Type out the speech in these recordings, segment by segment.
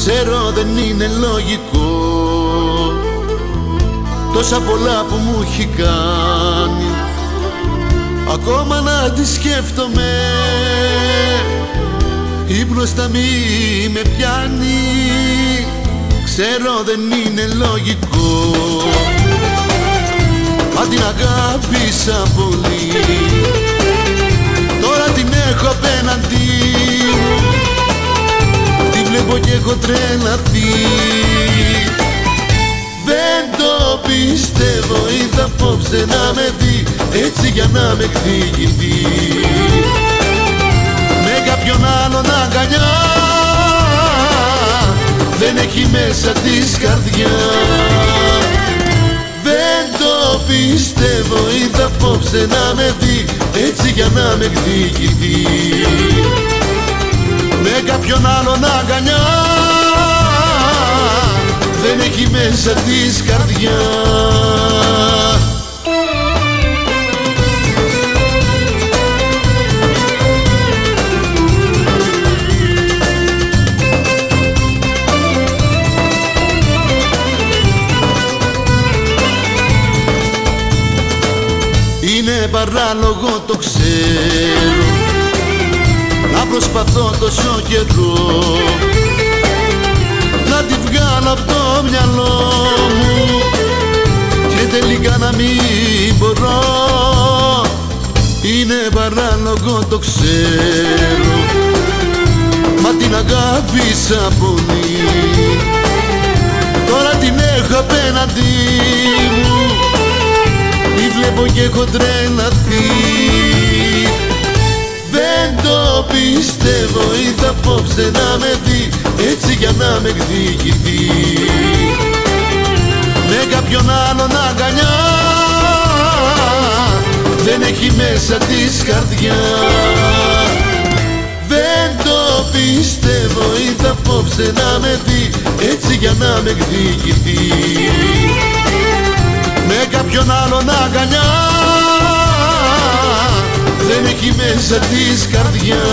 Ξέρω δεν είναι λογικό τόσα πολλά που μου έχει κάνει, ακόμα να τη σκέφτομαι, ύπνος θα μη με πιάνει. Ξέρω δεν είναι λογικό, μα την αγάπησα πολύ, τώρα την έχω απέναντι μου, τη βλέπω κι έχω τρελαθεί. Δεν το πιστεύω, ήρθα απόψε να με δει, έτσι για να με εκδικηθεί, με κάποιον άλλον αγκαλιά, δεν έχει μέσα της καρδιά. Δεν το πιστεύω, ήρθα απόψε να με δει, έτσι για να με εκδικηθεί, με κάποιον άλλον αγκαλιά, δεν έχει μέσα της καρδιά. Είναι παράλογο το ξέρω, να προσπαθώ τόσο καιρό να τη βγάλω από το μυαλό μου και τελικά να μην μπορώ. Είναι παράλογο το ξέρω, μα την αγάπησα πολύ, τώρα την έχω απέναντι μου, τη βλέπω και έχω τρελαθεί. Δεν το πιστεύω, ήρθα απόψε να με δει, έτσι για να με εκδικηθεί, με κάποιον άλλον αγκαλιά, δεν έχει μέσα της καρδιά. Δεν το πιστεύω, ήρθα απόψε να με δει, έτσι για να με εκδικηθεί, με κάποιον άλλον αγκαλιά, δεν έχει μέσα της καρδιά.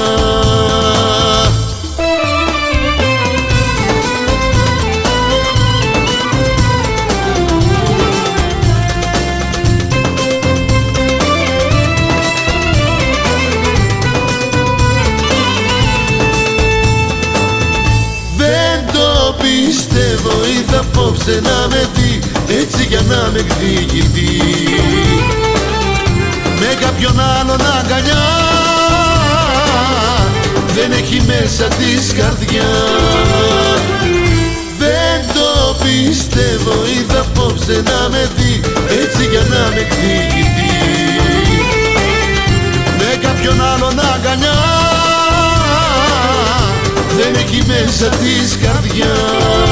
Δεν το πιστεύω, ήρθα απόψε να με δει, έτσι για να με εκδικηθεί, με κάποιον άλλον αγκαλιά, δεν έχει μέσα της καρδιά. Δεν το πιστεύω, ήρθα απόψε να με δει, έτσι για να με εκδικηθεί, με κάποιον άλλον αγκαλιά, δεν έχει μέσα της καρδιά.